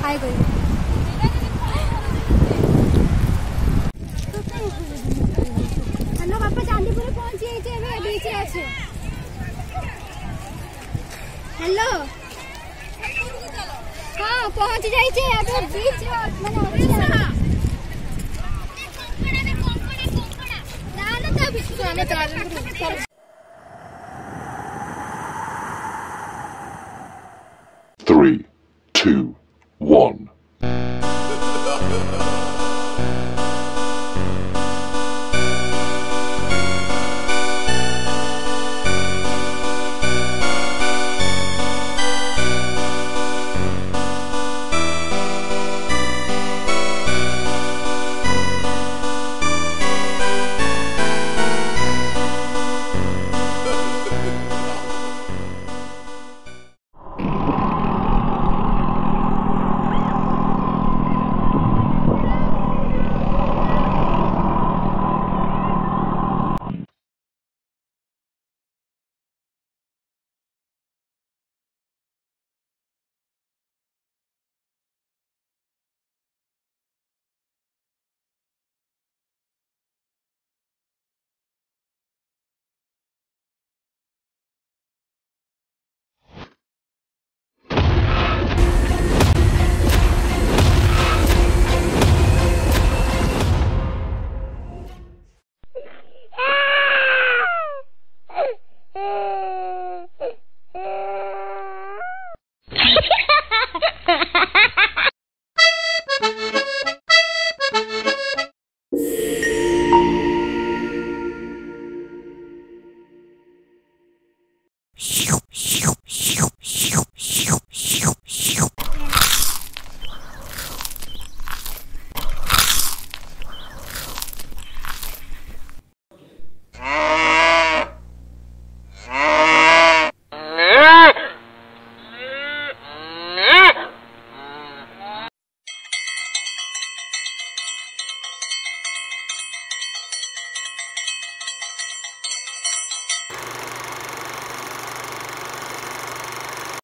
हाय कोई हेलो बापा चांदीपुर पहुंची एबे बीच रे আছে हेलो हां पहुंच जाई छे अबे बीच माने अछि ना ना तो बीच में चल 3, 2, 1